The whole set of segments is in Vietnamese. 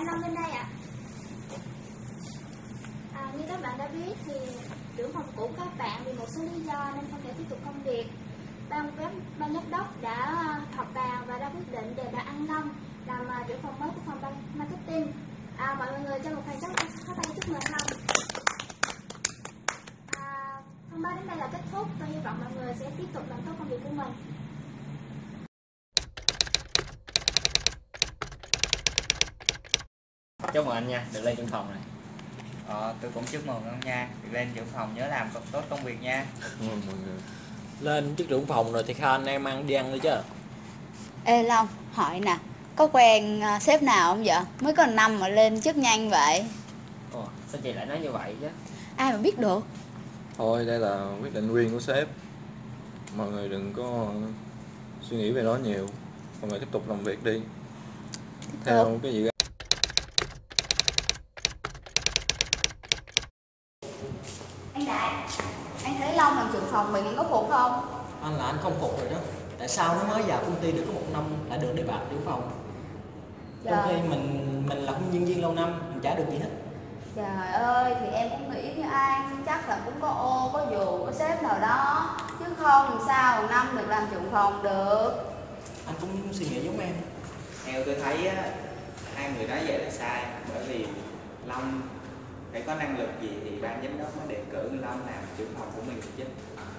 em Long bên đây ạ. Như các bạn đã biết thì trưởng phòng cũ các bạn vì một số lý do nên không thể tiếp tục công việc. Ban giám đốc đã họp bàn và ra quyết định đề bạt anh Long làm trưởng phòng mới của phòng marketing. Mọi người cho một tràng pháo tay chúc mừng Long. Thông báo đến đây là kết thúc. Tôi hy vọng mọi người sẽ tiếp tục làm tốt công việc của mình. Chúc mừng anh nha, được lên trưởng phòng này. Tôi cũng chúc mừng anh nha, được lên trưởng phòng nhớ làm tốt công việc nha. Mọi người. Lên chức trưởng phòng rồi thì khai anh em đi ăn đi chứ. Ê Long, hỏi nè, có quen sếp nào không vậy? Mới có năm mà lên chức nhanh vậy. Sao chị lại nói như vậy chứ? Ai mà biết được. Thôi đây là quyết định riêng của sếp. Mọi người đừng có suy nghĩ về nó nhiều. Mọi người tiếp tục làm việc đi. Theo cái gì. Anh Đại, anh thấy Long làm trưởng phòng mình có phục không? Anh là anh không phục rồi đó. Tại sao nó mới vào công ty được có 1 năm lại được đề bạt trưởng phòng? Trong khi mình là nhân viên lâu năm, mình chả được gì hết. Trời ơi, thì em cũng nghĩ như anh, chắc là cũng có ô, có dù, có sếp nào đó. Chứ không làm sao 1 năm được làm trưởng phòng được. Anh cũng suy nghĩ giống em. Theo tôi thấy á, hai người nói vậy là sai. Bởi vì Long phải có năng lực gì thì ban giám đốc mới đề cử Long làm trưởng phòng của mình chứ.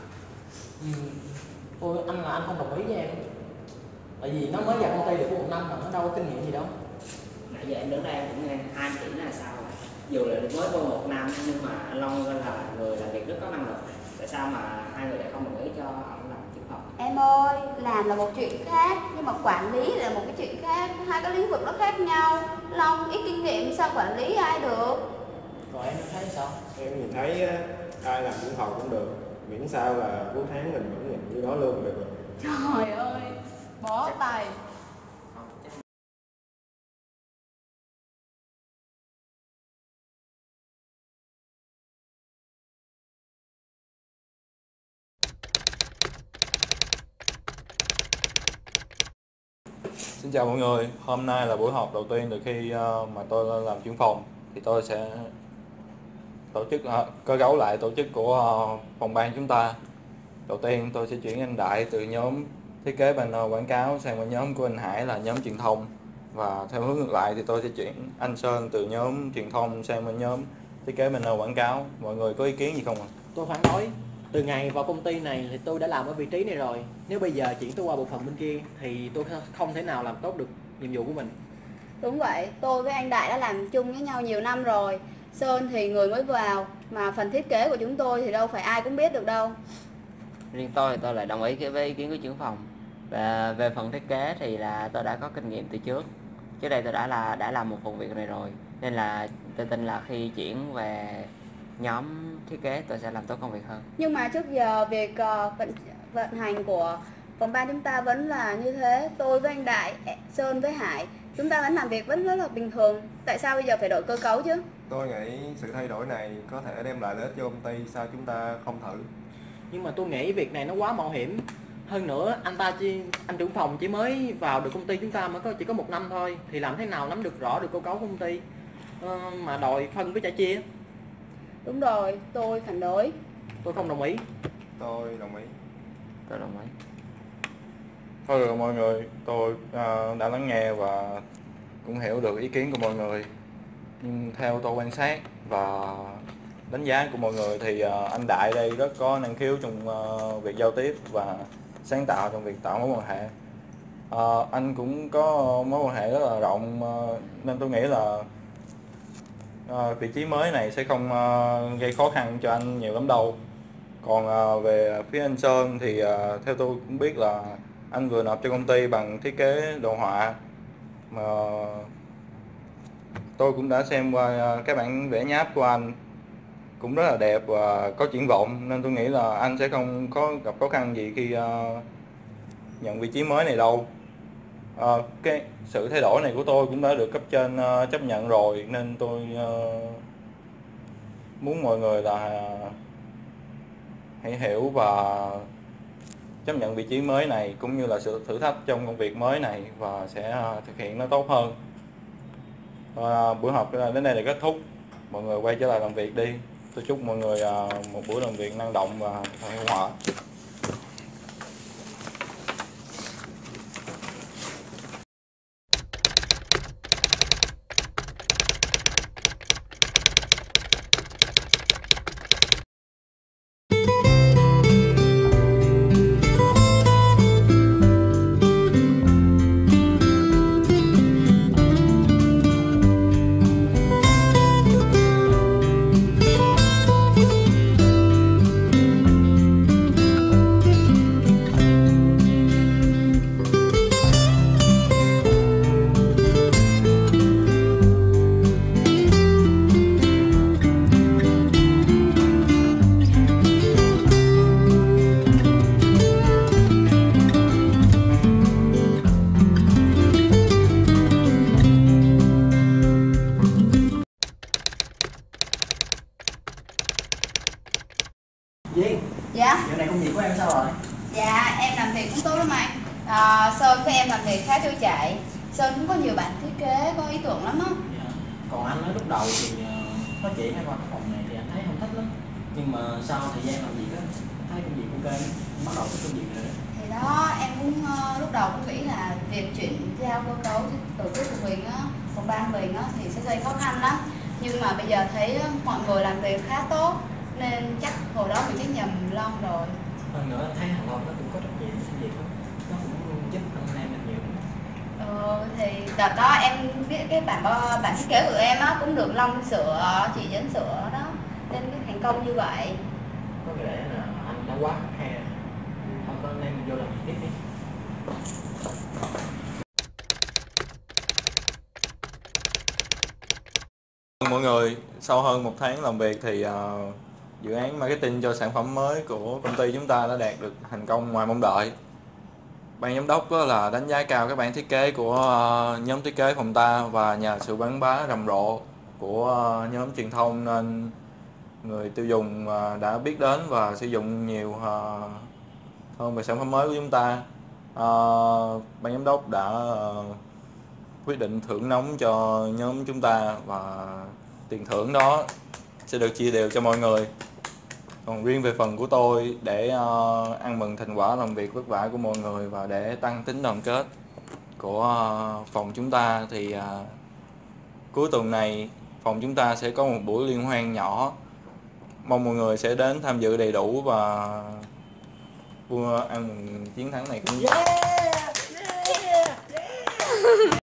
Ôi, anh là anh không đồng ý với em. Tại vì nó mới vào công ty được có 1 năm mà nó đâu có kinh nghiệm gì đâu. Nãy giờ em đứng đây em cũng nghe hai chỉ là sao rồi. Dù là mới qua 1 năm nhưng mà Long là người làm việc rất có năng lực. Tại sao mà hai người lại không đồng ý cho ông làm trưởng phòng? Em ơi, làm là một chuyện khác, nhưng mà quản lý là một cái chuyện khác. Hai cái lĩnh vực nó khác nhau. Long ít kinh nghiệm sao quản lý ai được. Rồi em thấy sao? Em nhìn thấy ai làm trưởng phòng cũng được. Miễn sao là cuối tháng mình vẫn nhận như đó luôn được. Trời ơi, bó tay. Xin chào mọi người, hôm nay là buổi họp đầu tiên từ khi mà tôi lên làm trưởng phòng. Thì tôi sẽ tổ chức cơ cấu lại tổ chức của phòng ban chúng ta. Đầu tiên tôi sẽ chuyển anh Đại từ nhóm thiết kế banner quảng cáo sang một nhóm của anh Hải là nhóm truyền thông. Và theo hướng ngược lại thì tôi sẽ chuyển anh Sơn từ nhóm truyền thông sang một nhóm thiết kế banner quảng cáo. Mọi người có ý kiến gì không ạ? Tôi phản đối. Từ ngày vào công ty này thì tôi đã làm ở vị trí này rồi. Nếu bây giờ chuyển tôi qua bộ phận bên kia thì tôi không thể nào làm tốt được nhiệm vụ của mình. Đúng vậy, tôi với anh Đại đã làm chung với nhau nhiều năm rồi. Sơn thì người mới vào, mà phần thiết kế của chúng tôi thì đâu phải ai cũng biết được đâu. Riêng tôi thì tôi lại đồng ý với ý kiến của trưởng phòng. Và về phần thiết kế thì là tôi đã có kinh nghiệm từ trước. Trước đây tôi đã làm một phần việc này rồi. Nên là tôi tin là khi chuyển về nhóm thiết kế tôi sẽ làm tốt công việc hơn. Nhưng mà trước giờ việc vận hành của phòng ban chúng ta vẫn là như thế. Tôi với anh Đại, Sơn với Hải, chúng ta vẫn làm việc vẫn rất là bình thường. Tại sao bây giờ phải đổi cơ cấu chứ? Tôi nghĩ sự thay đổi này có thể đem lại lợi ích cho công ty, sao chúng ta không thử? Nhưng mà tôi nghĩ việc này nó quá mạo hiểm. Hơn nữa anh trưởng phòng chỉ mới vào được công ty chúng ta mới chỉ có 1 năm thôi. Thì làm thế nào nắm được rõ được cơ cấu của công ty mà đòi phân với trả chia? Đúng rồi, tôi phản đối. Tôi không đồng ý. Tôi đồng ý. Tôi đồng ý. Thôi được mọi người, tôi đã lắng nghe và cũng hiểu được ý kiến của mọi người. Nhưng theo tôi quan sát và đánh giá của mọi người thì anh Đại đây rất có năng khiếu trong việc giao tiếp và sáng tạo trong việc tạo mối quan hệ. Anh cũng có mối quan hệ rất là rộng nên tôi nghĩ là vị trí mới này sẽ không gây khó khăn cho anh nhiều lắm đâu. Còn về phía anh Sơn thì theo tôi cũng biết là anh vừa nộp cho công ty bằng thiết kế đồ họa mà tôi cũng đã xem qua cái bản vẽ nháp của anh, cũng rất là đẹp và có triển vọng, nên tôi nghĩ là anh sẽ không có gặp khó khăn gì khi nhận vị trí mới này đâu. Cái sự thay đổi này của tôi cũng đã được cấp trên chấp nhận rồi, nên tôi muốn mọi người là hãy hiểu và chấp nhận vị trí mới này cũng như là sự thử thách trong công việc mới này và sẽ thực hiện nó tốt hơn. Buổi họp đến đây là kết thúc, mọi người quay trở lại làm việc đi. Tôi chúc mọi người một buổi làm việc năng động và hiệu quả. Duyên, Dạ. dạo này công việc của em sao rồi? Dạ, em làm việc cũng tốt lắm anh. Sơn với em làm việc khá trôi chảy. Sơn cũng có nhiều bạn thiết kế, có ý tưởng lắm á. Dạ. Còn anh nói lúc đầu thì nói chuyện hay qua cái phòng này thì anh thấy không thích lắm. Nhưng mà sau thời gian làm việc á, thấy công việc ok, bắt đầu cái công việc rồi. Thì đó, em cũng lúc đầu cũng nghĩ là việc chuyển giao cơ cấu từ trước của mình á, phòng ban mình á thì sẽ gây khó khăn lắm. Nhưng mà bây giờ thấy mọi người làm việc khá tốt, nên chắc hồi đó mình chắc nhầm lon rồi. Hơn nữa anh thấy hàng Long nó cũng có rất nhiều công việc lắm, nó cũng giúp anh em mình nhiều. Thì đợt đó em viết cái bản thiết kế của em á cũng được Long sửa, chị dẫn sửa đó, nên cái thành công như vậy. Có thể là anh đã quá khắt khe, không có anh em mình vô làm việc tiếp đi. Mọi người, sau hơn 1 tháng làm việc thì dự án marketing cho sản phẩm mới của công ty chúng ta đã đạt được thành công ngoài mong đợi. Ban giám đốc là đánh giá cao các bản thiết kế của nhóm thiết kế phòng ta và nhờ sự quảng bá rầm rộ của nhóm truyền thông nên người tiêu dùng đã biết đến và sử dụng nhiều hơn về sản phẩm mới của chúng ta. Ban giám đốc đã quyết định thưởng nóng cho nhóm chúng ta và tiền thưởng đó sẽ được chia đều cho mọi người. Còn riêng về phần của tôi, để ăn mừng thành quả làm việc vất vả của mọi người và để tăng tính đoàn kết của phòng chúng ta thì cuối tuần này phòng chúng ta sẽ có một buổi liên hoan nhỏ. Mong mọi người sẽ đến tham dự đầy đủ và ăn mừng chiến thắng này cũng